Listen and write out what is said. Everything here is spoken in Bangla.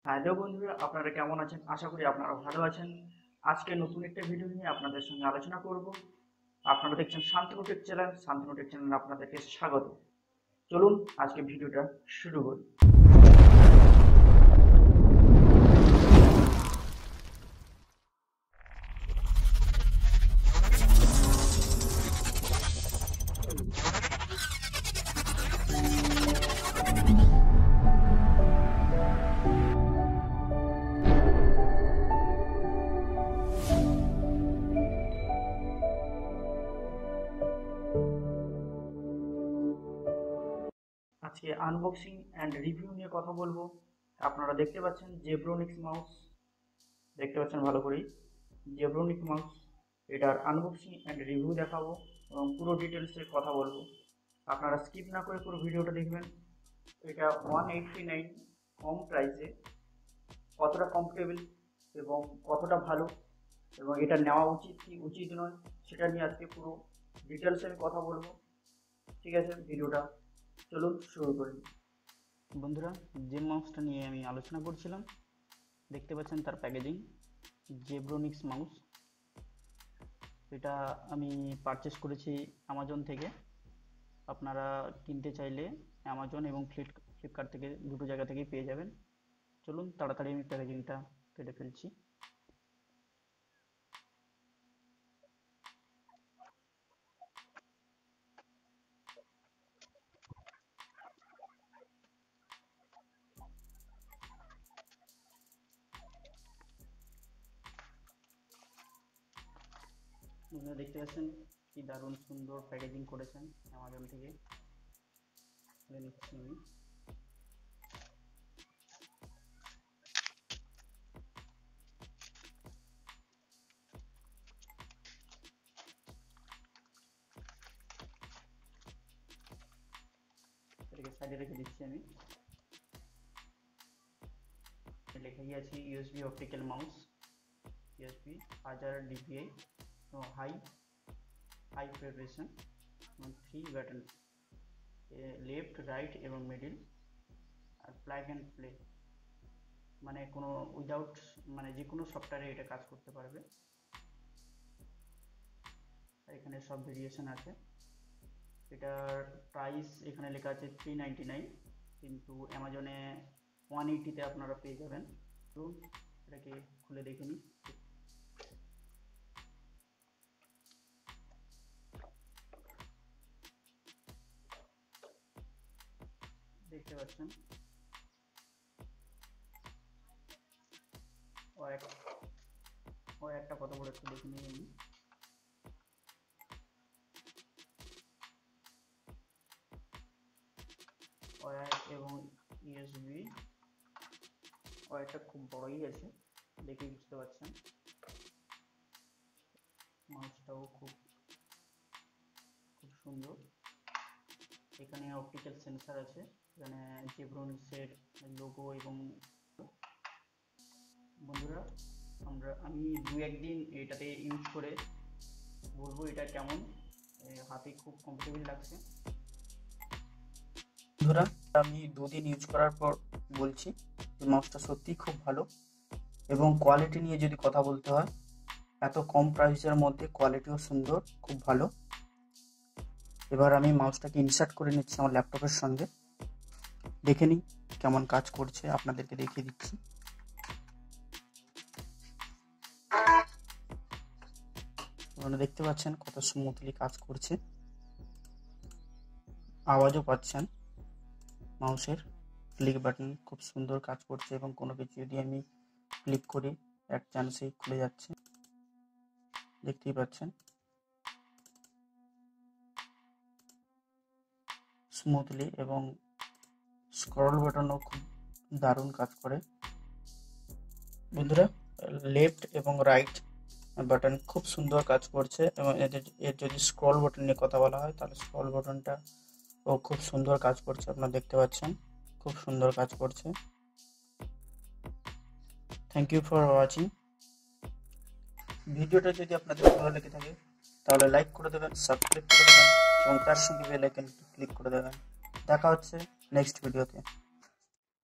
হ্যালো বন্ধুরা, আপনারা কেমন আছেন? আশা করি আপনারা ভালো আছেন। আজকে নতুন একটা ভিডিও নিয়ে আপনাদের সঙ্গে আলোচনা করব। আপনারা দেখছেন Shantanu tech channel. Shantanu tech চ্যানেলে আপনাদেরকে স্বাগত। চলুন আজকে ভিডিওটা শুরু করি। আজকে আনবক্সিং অ্যান্ড রিভিউ নিয়ে কথা বলবো। আপনারা দেখতে পাচ্ছেন জেব্রোনিক্স মাউস, দেখতে পাচ্ছেন ভালো করেই জেব্রোনিক মাউস। এটার আনবক্সিং অ্যান্ড রিভিউ দেখাবো এবং পুরো ডিটেলসে কথা বলবো। আপনারা স্কিপ না করে পুরো ভিডিওটা দেখবেন। এটা 189 কম প্রাইসে কতটা কমফোর্টেবল এবং কতটা ভালো এবং এটা নেওয়া উচিত কি উচিত নয় সেটা নিয়ে আজকে পুরো ডিটেলসে আমি কথা বলবো। ঠিক আছে, ভিডিওটা চলুন শুরু করি। বন্ধুরা, যে মাউসটা নিয়ে আমি আলোচনা করছিলাম, দেখতে পাচ্ছেন তার প্যাকেজিং, জেব্রোনিক্স মাউস। এটা আমি পারচেস করেছি অ্যামাজন থেকে। আপনারা কিনতে চাইলে অ্যামাজন এবং ফ্লিপকার্ট থেকে দুটো জায়গা থেকেই পেয়ে যাবেন। চলুন তাড়াতাড়ি আমি প্যাকেজিংটা কেটে ফেলছি। আপনারা দেখতে পাচ্ছেন কি দারুণ সুন্দর প্যাকেজিং করেছেন অ্যামাজন থেকে। খুলে নিচ্ছি আমি। এটাকে সাইডে রেখে দিচ্ছি আমি। লেখাই আছে USB optical mouse, USB 1000 DPI, high preparation, 3 button, left right এবং মিডিল, আর প্লাগ অ্যান্ড প্লে, মানে কোনো উইদাউট মানে যে কোনো সফটওয়্যারে এটা কাজ করতে পারবে। এখানে সব ভেরিয়েশন আছে। এটার প্রাইস এখানে লেখা আছে 399, কিন্তু অ্যামাজনে 180-তে আপনারা পেয়ে যাবেন। তো এটাকে খুলে দেখে নিই। দেখতে পাচ্ছেন ও একটা কত বড় একটু দেখে নিয়ে নিই। ওয়্যার এবং ইউএসবি ওয়্যারটা খুব বড়ই আছে, দেখেই বুঝতে পারছেন। মাউসটাও খুব সুন্দর। এখানে অপটিক্যাল সেন্সর আছে, এখানে জেব্রোনিক্সের লোগো। এবং বন্ধুরা, আমি দু একদিন এটাতে ইউজ করে বলবো এটা কেমন। হাতে খুব কমফোর্টেবল লাগছে। বন্ধুরা, আমি দুদিন ইউজ করার পর বলছি যে মাউসটা সত্যিই খুব ভালো। এবং কোয়ালিটি নিয়ে যদি কথা বলতে হয়, এত কম প্রাইসের মধ্যে কোয়ালিটিও সুন্দর, খুব ভালো। এবার আমি মাউসটাকে ইনসার্ট করে নিচ্ছি আমার ল্যাপটপের সঙ্গে। দেখে নিই কেমন কাজ করছে, আপনাদেরকে দেখিয়ে দিচ্ছি। আপনারা দেখতে পাচ্ছেন কত স্মুথলি কাজ করছে, আওয়াজও পাচ্ছেন। মাউসের ক্লিক বাটন খুব সুন্দর কাজ করছে এবং কোনো কিছু যদি আমি ক্লিক করি এক চান্সেই খুলে যাচ্ছে, দেখতেই পাচ্ছেন। স্মুথলি এবং স্ক্রল বাটনও খুব দারুণ কাজ করে। বন্ধুরা, লেফট এবং রাইট বাটন খুব সুন্দর কাজ করছে এবং এর যদি স্ক্রল বাটন নিয়ে কথা বলা হয় তাহলে স্ক্রল বাটনটা ও খুব সুন্দর কাজ করছে। আপনারা দেখতে পাচ্ছেন খুব সুন্দর কাজ করছে। Thank you for watching. ভিডিওটা যদি আপনাদের ভালো লেগে থাকে তাহলে লাইক করে দেবেন, সাবস্ক্রাইব করে দেবেন এবং তার সঙ্গে বেল আইকন ক্লিক করে দেবেন। দেখা হচ্ছে নেক্সট ভিডিওতে।